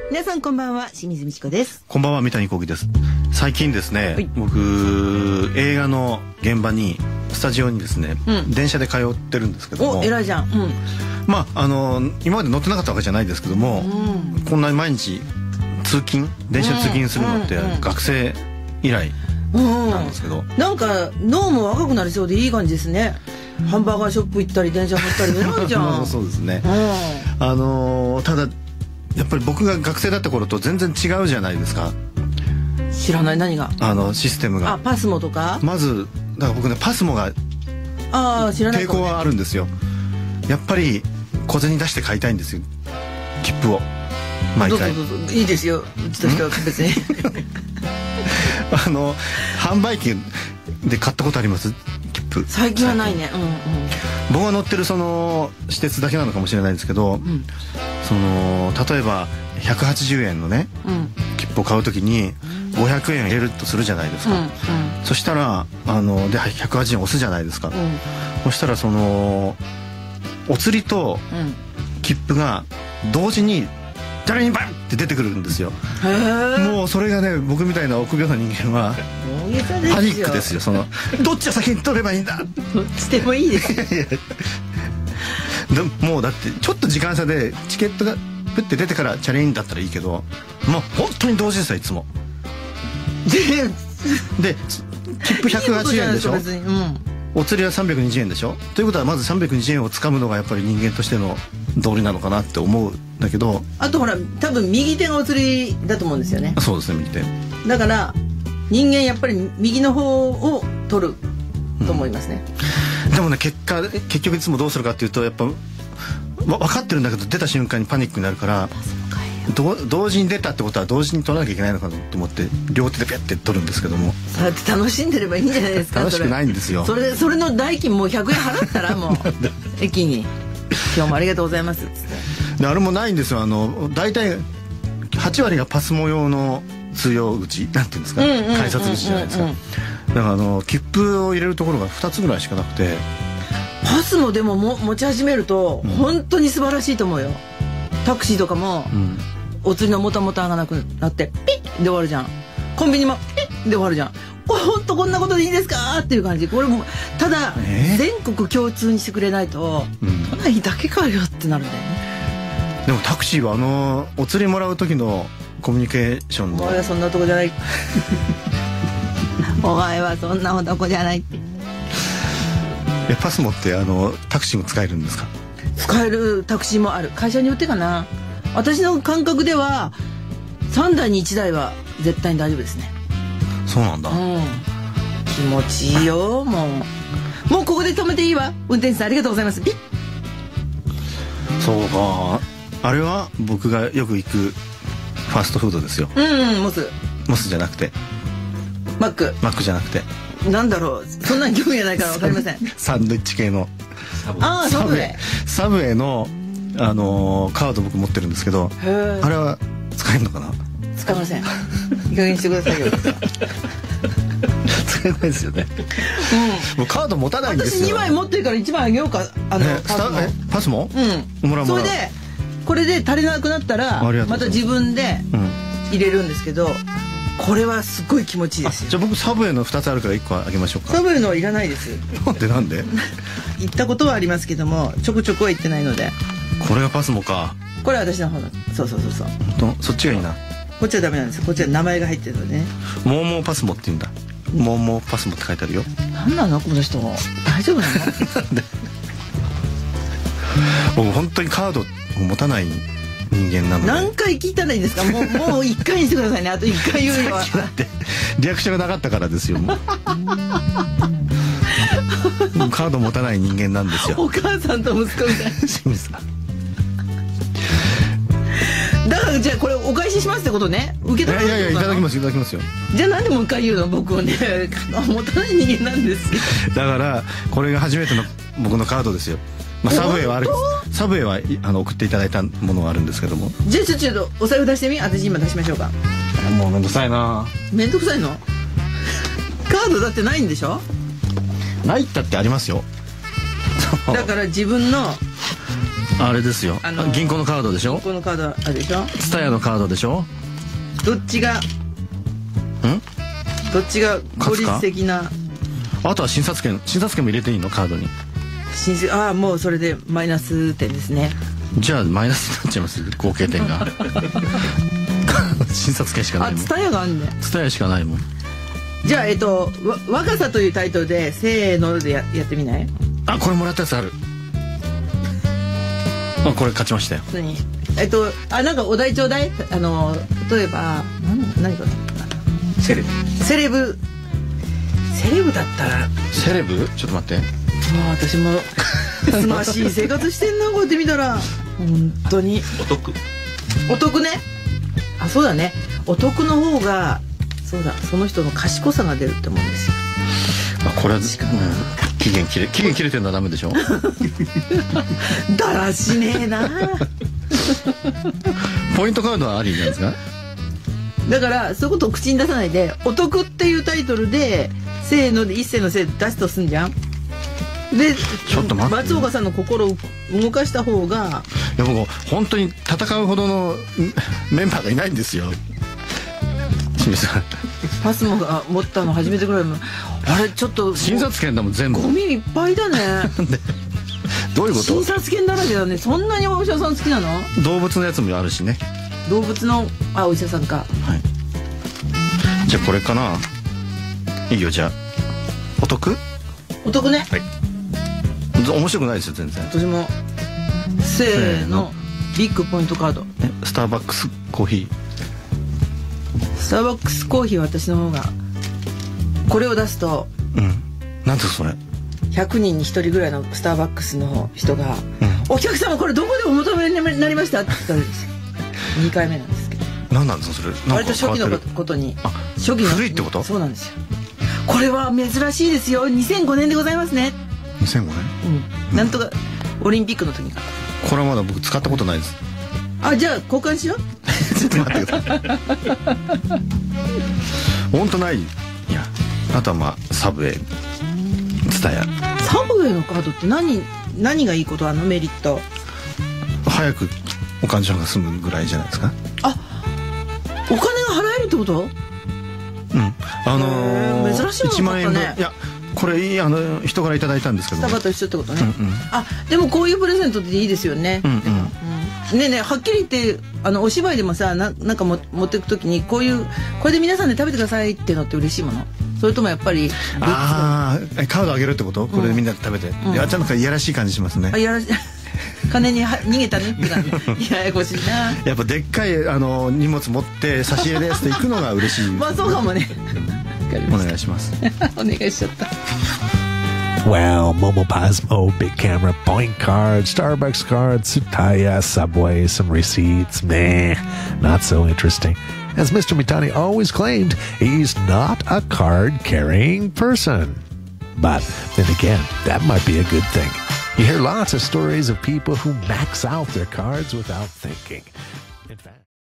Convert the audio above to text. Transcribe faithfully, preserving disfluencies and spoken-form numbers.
皆さんこんばんは、清水美智子です。 こんばんは、三谷幸喜です。最近ですね、はい、僕映画の現場にスタジオにですね、うん、電車で通ってるんですけども、 お、偉いじゃん、うん、 まああの今まで乗ってなかったわけじゃないですけども、うん、こんなに毎日通勤電車通勤するのって学生以来なんですけど、 うんうん、なんか脳も若くなりそうでいい感じですね。ハンバーガーショップ行ったり電車乗ったり偉いじゃん。 そうですね、うん、あのー、ただやっぱり僕が学生だった頃と全然違うじゃないですか。 知らない。何が？あのシステムが。 あ、パスモとか。 まずだから僕ね、パスモがあ、知らない、 抵抗はあるんですよ。やっぱり小銭出して買いたいんですよ、切符を毎回。 どうぞどうぞ、いいですよ、うちとしては別に。 あの販売機で買ったことあります？切符。 最近はないね。うんうん。 僕が乗ってるその私鉄だけなのかもしれないですけど、うん、その例えばひゃくはちじゅうえんのね、うん、切符を買うときにごひゃくえん入れるとするじゃないですか、うんうん、そしたらあのでひゃくはちじゅうえん押すじゃないですか、うん、そしたらそのお釣りと切符が同時に誰にバンって出てくるんですよ。もうそれがね、僕みたいな臆病な人間はパニックですよ。そのどっちが先に取ればいいんだ。 どっちでもいいですよ。 でもうだってちょっと時間差でチケットがプッて出てからチャレンジだったらいいけど、もう本当に同時ですよ、いつも。で切符ひゃくはちじゅうえんでしょ。うん、お釣りはさんびゃくにじゅうえんでしょ。ということはまずさんびゃくにじゅうえんを掴むのがやっぱり人間としての道理なのかなって思うんだけど、 あとほら多分右手がお釣りだと思うんですよね。 そうですね、右手だから人間やっぱり右の方を取ると思いますね、 うん、でもね、結果結局いつもどうするかっていうと、やっぱわ分かってるんだけど出た瞬間にパニックになるから、ど同時に出たってことは同時に取らなきゃいけないのかと思って両手でピャッて取るんですけども、 そうやって楽しんでればいいんじゃないですか。 楽しくないんですよ。 それそれの代金もうひゃくえん払ったらもう駅に今日もありがとうございますっつって。 であれもないんですよ。あの大体はちわりがパスモ用の通用口なんていうんですか、改札口じゃないですか。だからあの切符を入れるところがふたつぐらいしかなくて、 パスもでもも持ち始めると本当に素晴らしいと思うよ。タクシーとかも、うん、お釣りのもたもたがなくなってピッで終わるじゃん。コンビニもピッで終わるじゃん。本当こんなことでいいですかっていう感じ。これもただ、えー、全国共通にしてくれないと、うん、都内だけかよってなるんだよね。 でもタクシーはあのお釣りもらう時のコミュニケーションの、 お前はそんな男じゃない。お前はそんな男じゃない。 え、パスモってあのタクシーも使えるんですか？ 使えるタクシーもある。会社によってかな。私の感覚ではさんだいにいちだいは絶対に大丈夫ですね。 そうなんだ、うん、 気持ちいいよ。もうもうここで止めていいわ。運転手さんありがとうございます。ピッ。 そうか、あれは僕がよく行くファストフードですよ。 うん、うん、モスモスじゃなくてマックマックじゃなくてなんだろう、そんなに興味がないから分かりません。 サンドイッチ系のああ、サブウェイサブウェイの、あのー、カード僕持ってるんですけど、あれは使えるのかな？ 使いません。いい加減にしてくださいよ。 使えないですよね、うん、もうカード持たないんですよ。 私にまい持ってるからいちまいあげようか。あのパスも、 うん、もらうもらう。それでこれで足りなくなったらまた自分で入れるんですけど、これはすごい気持ちいいですよ。 じゃあ僕サブウェイのふたつあるからいっこあげましょうか。 サブウェイのはいらないです。 なんでなんで？ 行ったことはありますけどもちょこちょこは行ってないので。 これがパスモか。 これは私の方だ。そうそうそうそう。 そっちがいいな。 こっちはダメなんですよ。こっちは名前が入ってるのでね。 モーモーパスモって言うんだ。モーモーパスモって書いてあるよ。 なんなのこの人。大丈夫なの？ なんで？僕本当にカードを持たない人間なので。 何回聞いたらいいですか？もうもう一回にしてくださいね。あと一回言うのは。 だってリアクションがなかったからですよ。もうカード持たない人間なんですよ。 お母さんと息子みたいな。 清水さん。 だからじゃあこれお返ししますってことね。受け取る。 いやいやいただきますいただきますよ。 じゃあなんでもう一回言うの？僕をね、持たない人間なんですよ。 だからこれが初めての僕のカードですよ。まあ、サブウェイはある。サブウェイはあの送っていただいたものがあるんですけども。 じゃあちょっとお財布出してみ。私今出しましょうか。 もうめんどくさいな。 めんどくさいの？カードだってないんでしょ？ ないったってありますよ。 だから自分のあれですよ、あのー、銀行のカードでしょ。 銀行のカードあるでしょ。 ツタヤのカードでしょ。 どっちがんどっちが効率的な。 あとは診察券診察券も入れていいのカードに。 診ああもうそれでマイナス点ですね。 じゃあマイナスになっちゃいます合計点が診察券しかないもん。 あツタヤがあんねん。 ツタヤしかないもん。 じゃあえっと「若さ」というタイトルでせーので や, やってみない。 あこれもらったやつある。あこれ勝ちましたよ。 何えっとあなんかお題ちょうだい。あの例えば何何かセレブセレブセレブだったら。 セレブちょっと待って。 まあ私もすましい生活してんなこうやって見たら本当にお得お得ね。あそうだねお得の方がそうだその人の賢さが出るって思うんですよ。 あこれは、うん、期限切れ期限切れてるのはダメでしょだらしねえなポイントカードはありなんですか。 だからそういうことを口に出さないでお得っていうタイトルでせーので一斉のせいで出すとすんじゃん。でちょっと待って松岡さんの心を動かした方が。 いや僕本当に戦うほどのメンバーがいないんですよ清水さん。 パスモが持ったの初めてぐらいのあれちょっと診察券だもん全部。 ゴミいっぱいだねどういうこと。 診察券だらけだね。そんなにお医者さん好きなの。 動物のやつもあるしね。 動物のあお医者さんか。 はいじゃあこれかないいよ。じゃあお得お得ね。 はい面白くないですよ全然。 私もせーのビッグポイントカード。 えスターバックスコーヒースターバックスコーヒーは私の方がこれを出すとうんなんですかそれ。 ひゃくにんにひとりぐらいのスターバックスの人が「お客様これどこでお求めになりました?」って言ったんですよ。にかいめなんですけど。 何なんですかそれ。 割と初期のことに初期の古いってこと。 そうなんですよ。これは珍しいですよにせんごねんでございますね。 にせんごねん、 うん、なんとかオリンピックの時か。 これはまだ僕使ったことないです。 あじゃあ交換しようちょっと待ってください本当ない。いやあとはまあサブウェイツタヤ。 サブウェイのカードって何何がいいことあのメリット。 早くお勘定が済むぐらいじゃないですか。 あお金が払えるってこと。 うんあのー、 珍しいものだったね。いちまんえん分。 いやこれあの人からいただいたんですけど、 スタバと一緒ってことね。 うんうん、 あでもこういうプレゼントっていいですよね。うんうんうん、ねえねえはっきり言ってあのお芝居でもさ な, なんかも持っていくときにこういうこれで皆さんで食べてくださいっていうのって嬉しいもの。それともやっぱりああカードあげるってこと。これでみんなで食べて、うん、いやちゃんといやらしい感じしますね。 あいやらしい金には逃げたねって感じややこしいな。 やっぱでっかいあの荷物持って差し入れですって行くのが嬉しい、ね、 まあそうかもねお願いしますお願いしちゃった。 Well, Momopasmo, Big Camera, Point Card, Starbucks card, Tsutaya, Subway, some receipts. Meh, not so interesting. As Mister Mitani always claimed, he's not a card-carrying person. But then again, that might be a good thing. You hear lots of stories of people who max out their cards without thinking. In fact...